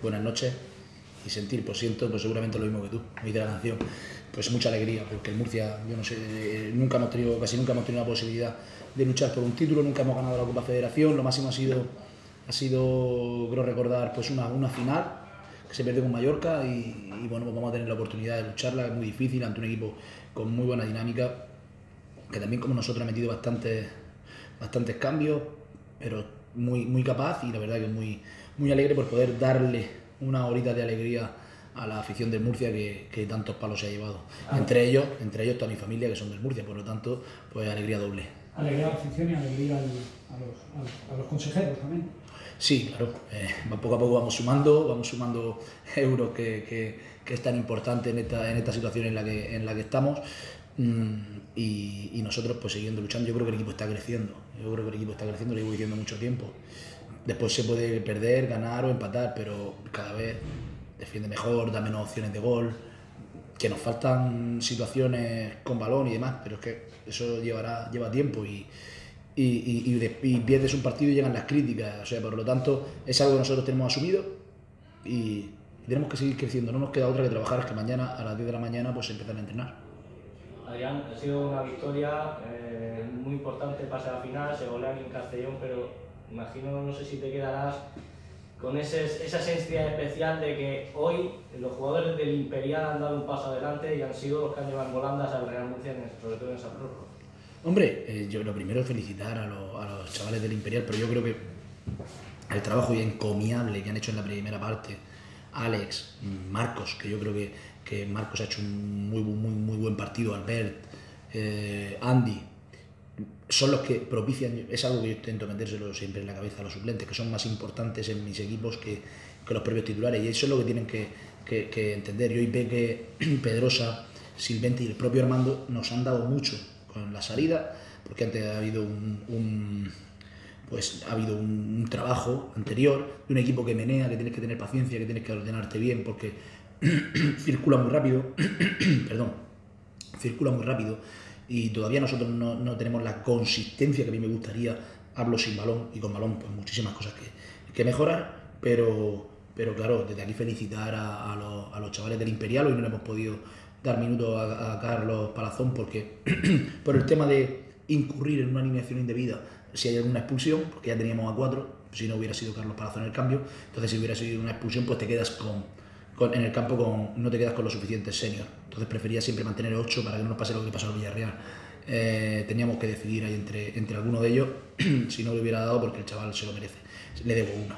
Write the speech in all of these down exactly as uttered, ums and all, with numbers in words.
buenas noches y sentir, pues siento pues seguramente lo mismo que tú, me dice la canción, pues mucha alegría, porque el Murcia, yo no sé, nunca hemos tenido, casi nunca hemos tenido la posibilidad de luchar por un título, nunca hemos ganado la Copa Federación, lo máximo ha sido, ha sido creo recordar, pues una, una final que se perdió con Mallorca y, y bueno, pues vamos a tener la oportunidad de lucharla, es muy difícil, ante un equipo con muy buena dinámica, que también como nosotros ha metido bastantes, bastantes cambios, pero muy, muy capaz y la verdad que muy, muy alegre por poder darle una horita de alegría a la afición del Murcia que, que tantos palos se ha llevado. Ah. Entre ellos, entre ellos toda mi familia que son del Murcia, por lo tanto, pues alegría doble. Alegría a la afición y alegría al, a, los, a, a los consejeros también. Sí, claro, eh, poco a poco vamos sumando, vamos sumando euros que, que, que es tan importante en esta, en esta situación en la que, en la que estamos. Y, y nosotros pues siguiendo luchando. Yo creo que el equipo está creciendo, yo creo que el equipo está creciendo, lo llevo diciendo mucho tiempo. Después se puede perder, ganar o empatar, pero cada vez defiende mejor, da menos opciones de gol, que nos faltan situaciones con balón y demás, pero es que eso llevará, lleva tiempo y, y, y, y, de, y pierdes un partido y llegan las críticas, o sea, por lo tanto es algo que nosotros tenemos asumido y, y tenemos que seguir creciendo, no nos queda otra que trabajar, es que mañana a las diez de la mañana pues empezar a entrenar. Adrián, ha sido una victoria eh, muy importante, pase a la final, se golean en Castellón, pero imagino, no sé si te quedarás con ese, esa esencia especial de que hoy los jugadores del Imperial han dado un paso adelante y han sido los que han llevado en volandas al Real Murcia, sobre todo en esa prórroga. Hombre, eh, yo lo primero es felicitar a, lo, a los chavales del Imperial, pero yo creo que el trabajo encomiable que han hecho en la primera parte, Alex, Marcos, que yo creo que, que Marcos ha hecho un muy, muy, muy buen partido, Albert, eh, Andy, son los que propician, es algo que yo intento metérselo siempre en la cabeza a los suplentes, que son más importantes en mis equipos que, que los propios titulares, y eso es lo que tienen que, que, que entender. Yo hoy ve que Pedrosa, Silvente y el propio Armando nos han dado mucho con la salida, porque antes ha habido un, un pues ha habido un, un trabajo anterior de un equipo que menea, que tienes que tener paciencia, que tienes que ordenarte bien, porque circula muy rápido, perdón, circula muy rápido, y todavía nosotros no, no tenemos la consistencia que a mí me gustaría. Hablo sin balón y con balón pues muchísimas cosas que, que mejorar, pero, pero claro, desde aquí felicitar a, a, los, a los chavales del Imperial. Hoy no le hemos podido dar minutos a, a Carlos Palazón porque por el tema de incurrir en una alineación indebida, si hay alguna expulsión, porque ya teníamos a cuatro, si no hubiera sido Carlos Palazón en el cambio, entonces si hubiera sido una expulsión pues te quedas con, con, en el campo con, no te quedas con los suficientes senior. Entonces prefería siempre mantener ocho para que no nos pase lo que pasó al Villarreal. Eh, teníamos que decidir ahí entre, entre alguno de ellos, si no lo hubiera dado porque el chaval se lo merece, le debo una.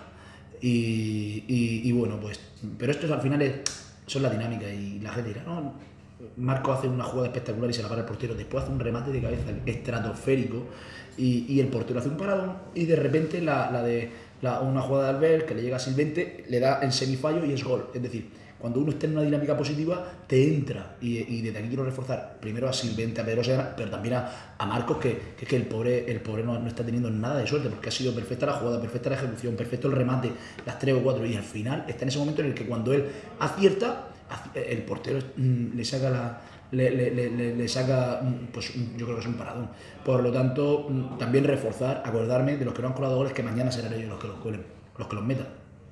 Y, y, y bueno, pues, pero estos al final es, son la dinámica y la gente dirá, no, Marco hace una jugada espectacular y se la para el portero, después hace un remate de cabeza estratosférico y, y el portero hace un paradón y de repente la, la de la, una jugada de Albert que le llega a Silvente, le da el semifallo y es gol. Es decir, cuando uno está en una dinámica positiva, te entra. Y, y desde aquí quiero reforzar primero a Silvente, a Pedrosa, pero también a, a Marcos, que, que, que el pobre, el pobre no, no está teniendo nada de suerte, porque ha sido perfecta la jugada, perfecta la ejecución, perfecto el remate, las tres o cuatro, y al final está en ese momento en el que cuando él acierta, el portero le saca la... Le, le, le, le saca, pues yo creo que es un paradón. Por lo tanto, también reforzar, acordarme de los que no han colado goles, que mañana serán ellos los que los cuelen, los que los metan.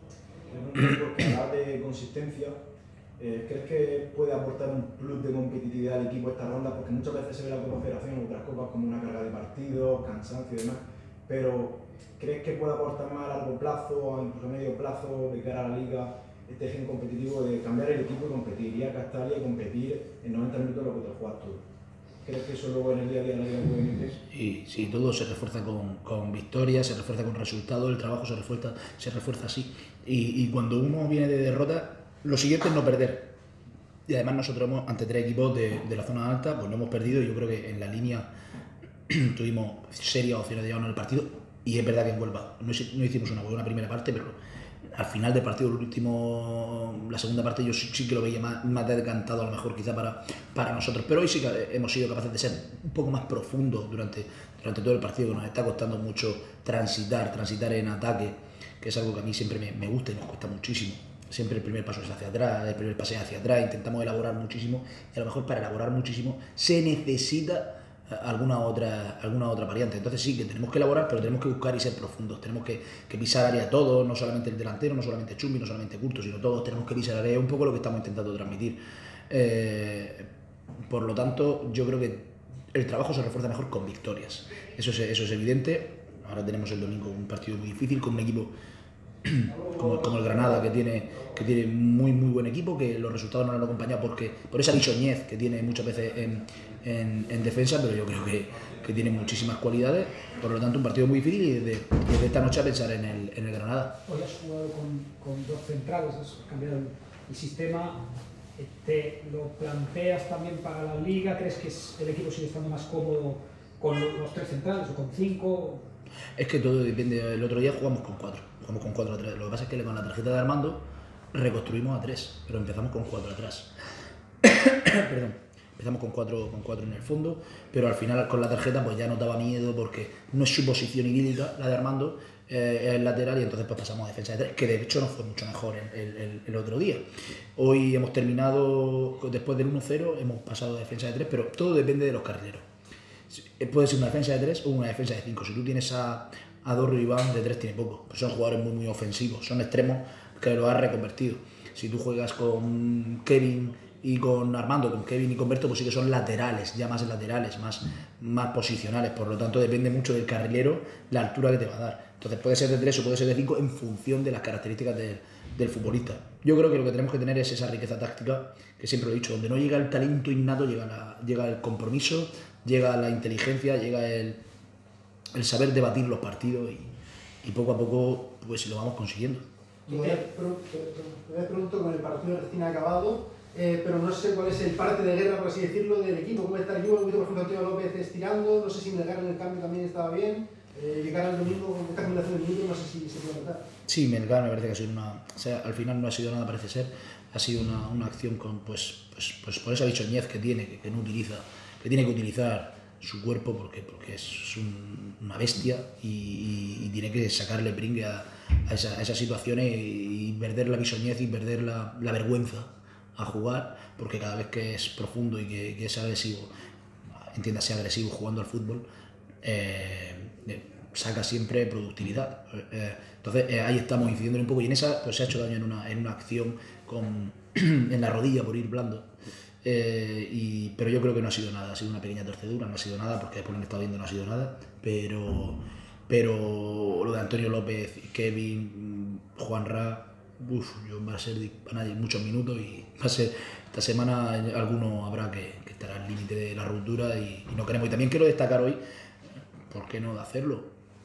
Porque hablar de consistencia, eh, ¿crees que puede aportar un plus de competitividad al equipo esta ronda? Porque muchas veces se ve la Copa Federación en otras copas como una carga de partidos, cansancio y demás, pero ¿crees que puede aportar más a largo plazo o incluso a medio plazo de cara a la Liga este gen competitivo de cambiar el equipo y competir, ir a Castalia y competir en noventa minutos lo que te juegas tú? ¿Crees que eso luego en el día a día de la Liga puede venir? Sí, sí, todo se refuerza con, con victorias, se refuerza con resultados, el trabajo se refuerza, se refuerza así. Y, y cuando uno viene de derrota, lo siguiente es no perder. Y además nosotros hemos, ante tres equipos de, de la zona alta, pues no hemos perdido. Yo creo que en la línea tuvimos serias opciones de llevarnos el partido. Y es verdad que en Huelva no, no hicimos una buena primera parte, pero al final del partido, el último, la segunda parte, yo sí, sí que lo veía más, más decantado a lo mejor quizá para, para nosotros, pero hoy sí que hemos sido capaces de ser un poco más profundos durante, durante todo el partido, que nos está costando mucho transitar, transitar en ataque, que es algo que a mí siempre me, me gusta y nos cuesta muchísimo. Siempre el primer paso es hacia atrás, el primer pase es hacia atrás, intentamos elaborar muchísimo y a lo mejor para elaborar muchísimo se necesita alguna otra, alguna otra variante. Entonces sí, que tenemos que elaborar, pero tenemos que buscar y ser profundos. Tenemos que, que pisar área todos, no solamente el delantero, no solamente Chumbi, no solamente Curto, sino todos tenemos que pisar área. Es un poco lo que estamos intentando transmitir. Eh, por lo tanto, yo creo que el trabajo se refuerza mejor con victorias. Eso es, eso es evidente. Ahora tenemos el domingo un partido muy difícil con un equipo como, como el Granada, que tiene, que tiene muy muy buen equipo, que los resultados no lo han acompañado porque, por esa bisoñez que tiene muchas veces en, en, en defensa, pero yo creo que, que tiene muchísimas cualidades. Por lo tanto, un partido muy difícil y desde, desde esta noche a pensar en el, en el Granada. Hoy has jugado con, con dos centrales, has cambiado el, el sistema. ¿Te lo planteas también para la Liga? ¿Crees que es, el equipo sigue estando más cómodo con los tres centrales o con cinco? Es que todo depende. El otro día jugamos con cuatro, jugamos con cuatro a tres. Lo que pasa es que con la tarjeta de Armando reconstruimos a tres, pero empezamos con cuatro atrás. Perdón, empezamos con cuatro, con cuatro en el fondo, pero al final con la tarjeta pues ya nos daba miedo porque no es su posición idílica, la de Armando, eh, es el lateral, y entonces pues pasamos a defensa de tres, que de hecho no fue mucho mejor el, el, el otro día. Hoy hemos terminado, después del uno cero, hemos pasado a defensa de tres, pero todo depende de los carrileros. Puede ser una defensa de tres o una defensa de cinco. Si tú tienes a, a Dorro y Iván, de tres tiene poco. Pues son jugadores muy muy ofensivos, son extremos que lo has reconvertido. Si tú juegas con Kevin y con Armando, con Kevin y con Berto, pues sí que son laterales, ya más laterales, más, más posicionales. Por lo tanto, depende mucho del carrilero la altura que te va a dar. Entonces puede ser de tres o puede ser de cinco en función de las características del, del futbolista. Yo creo que lo que tenemos que tener es esa riqueza táctica, que siempre lo he dicho, donde no llega el talento innato, llega, la, llega el compromiso, llega la inteligencia, llega el, el saber debatir los partidos y, y poco a poco pues lo vamos consiguiendo. Todavía pregunto con el partido recién acabado, eh, pero no sé cuál es el parte de guerra, por así decirlo, del equipo. ¿Cómo está el equipo? He visto, por ejemplo, a Antonio López estirando, no sé si Melgar en el cambio también estaba bien. Eh, llegar al domingo con esta combinación de minutos, no sé si se puede notar. Sí, Melgar me parece que ha sido una... O sea, al final no ha sido nada, parece ser. Ha sido una, una acción con, pues, pues, pues por esa bisoñez que tiene, que, que no utiliza, que tiene que utilizar su cuerpo porque, porque es un, una bestia y, y, y tiene que sacarle brinque a, a, esa, a esas situaciones y, y perder la bisoñez y perder la, la vergüenza a jugar, porque cada vez que es profundo y que, que es agresivo, entiéndase agresivo jugando al fútbol, eh, saca siempre productividad. Eh, entonces eh, ahí estamos incidiendo un poco y en esa pues se ha hecho daño en una, en una acción con, en la rodilla por ir blando. Eh, y, pero yo creo que no ha sido nada, ha sido una pequeña torcedura, no ha sido nada, porque después lo he estado viendo, no ha sido nada, pero, pero lo de Antonio López, Kevin, Juanra, uf, yo va a ser van a ir muchos minutos y va a ser esta semana alguno habrá que, que estar al límite de la ruptura y, y no queremos. Y también quiero destacar hoy, ¿por qué no de hacerlo?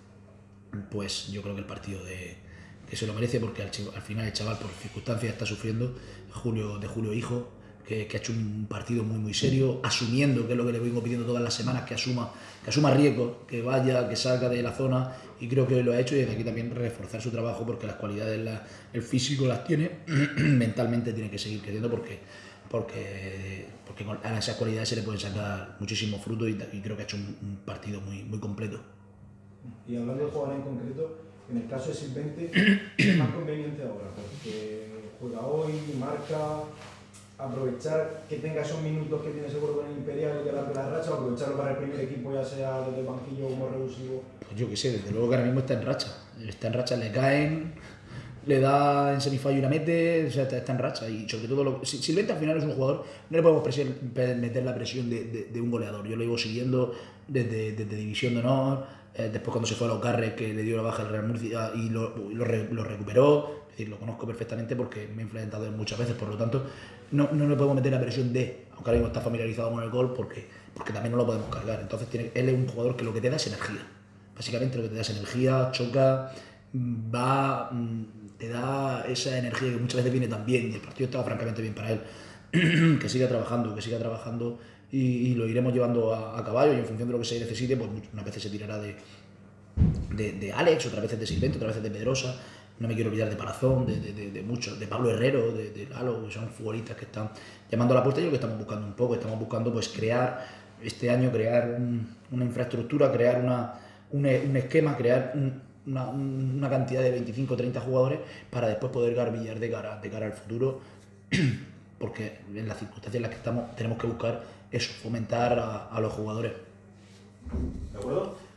Pues yo creo que el partido de, que se lo merece, porque al, al final el chaval por circunstancias está sufriendo, Julio, de Julio Hijo, que, que ha hecho un partido muy muy serio, asumiendo, que es lo que le vengo pidiendo todas las semanas, que asuma, que asuma riesgos, que vaya, que salga de la zona, y creo que lo ha hecho, y desde aquí también reforzar su trabajo, porque las cualidades, la, el físico las tiene, mentalmente tiene que seguir creciendo, porque, porque, porque con a esas cualidades se le pueden sacar muchísimo fruto, y, y creo que ha hecho un, un partido muy, muy completo. Y hablando de jugador en concreto, en el caso de sub veinte, es más conveniente ahora, porque juega hoy, marca, aprovechar que tenga esos minutos que tiene seguro con el Imperial y que largue la racha, aprovecharlo para el primer equipo, ya sea desde el banquillo como revulsivo. Pues yo qué sé, desde luego que ahora mismo está en racha, está en racha, le caen, le da en semifallo y la mete, o sea, está, está en racha, y sobre todo, lo, Silvente al final es un jugador, no le podemos presión, meter la presión de, de, de un goleador, yo lo llevo siguiendo desde, desde División de Honor, eh, después cuando se fue a Locarre, que le dio la baja al Real Murcia y lo, lo, lo recuperó, es decir, lo conozco perfectamente porque me he enfrentado él muchas veces, por lo tanto, no, no le podemos meter la presión de, aunque ahora mismo está familiarizado con el gol, porque, porque también no lo podemos cargar, entonces tiene, él es un jugador que lo que te da es energía, básicamente lo que te da es energía, choca, va, te da esa energía que muchas veces viene tan bien, y el partido estaba francamente bien para él, que siga trabajando, que siga trabajando, y, y lo iremos llevando a, a caballo, y en función de lo que se necesite, pues unas veces se tirará de, de, de Alex, otras veces de Silvente, otras veces de Pedrosa, no me quiero olvidar de Palazón, de, de, de, de muchos, de Pablo Herrero, de, de Lalo, que son futbolistas que están llamando a la puerta, y lo que estamos buscando un poco, estamos buscando pues crear, este año crear un, una infraestructura, crear una, un, un esquema, crear un, una, una cantidad de veinticinco o treinta jugadores para después poder garbillar de cara, de cara al futuro, porque en las circunstancias en las que estamos tenemos que buscar eso, fomentar a, a los jugadores. ¿De acuerdo?